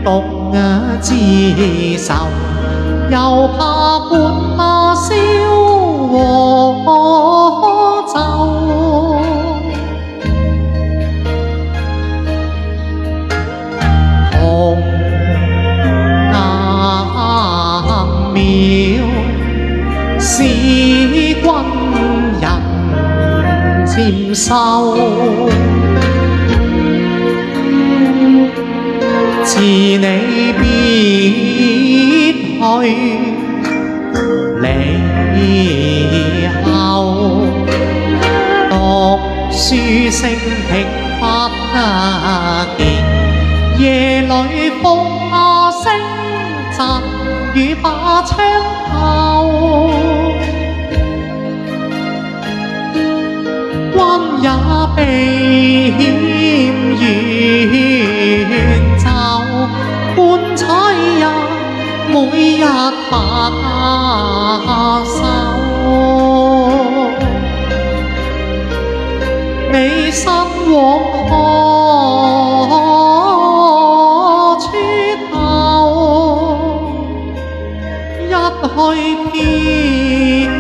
獨自受，又怕管那燒和酒。紅顏妙，使君人漸瘦。自你別去，離後讀書聲聽不見，夜裏風聲疾雨把窗透，君也避險遠走，半彩日每日把手，你身往何處投？一去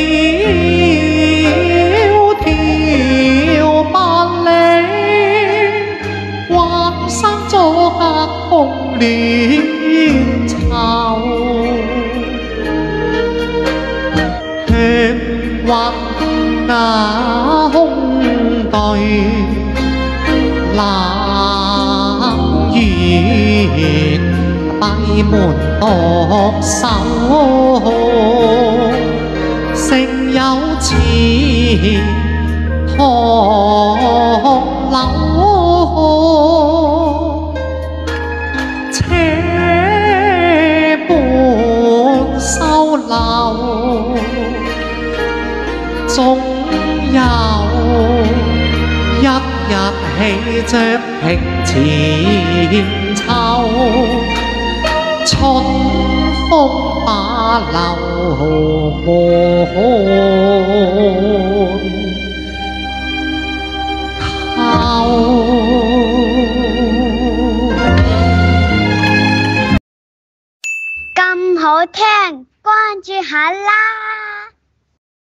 迢百里，還生阻隔空戀愁。勸君那空對冷月閉門獨守，誠有似唐樓，且半收留，總有一日起着平前秋，春風把柳滿透。 咁好聽，關注下啦！